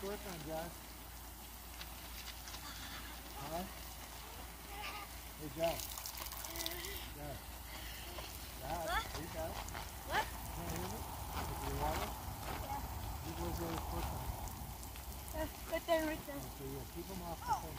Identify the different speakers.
Speaker 1: work on, Josh? Huh? Hey, Josh. Josh. Josh. Hey, Josh.
Speaker 2: What?
Speaker 1: Can you hear me? Is the water?
Speaker 2: Yeah.
Speaker 1: Where's the other foot on?
Speaker 2: Right there, right there.
Speaker 1: Okay, yeah. Keep them off the pole.